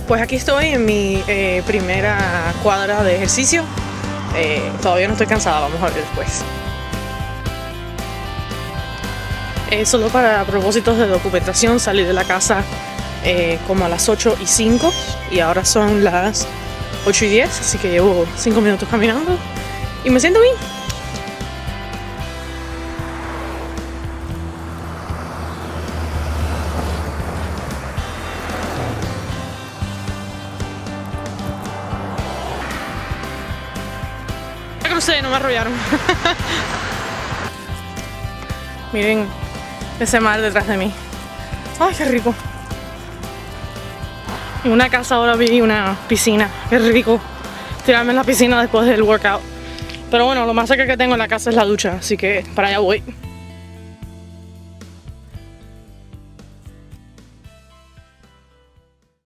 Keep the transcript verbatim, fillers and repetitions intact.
Pues aquí estoy en mi eh, primera cuadra de ejercicio. Eh, todavía no estoy cansada, vamos a ver después. Eh, solo para propósitos de documentación salí de la casa eh, como a las ocho y cinco y ahora son las ocho y diez, así que llevo cinco minutos caminando y me siento bien. Ya crucé, no me arrollaron. Miren ese mar detrás de mí. Ay, qué rico. En una casa ahora vi una piscina. Qué rico tirarme en la piscina después del workout. Pero bueno, lo más cerca que tengo en la casa es la ducha, así que para allá voy.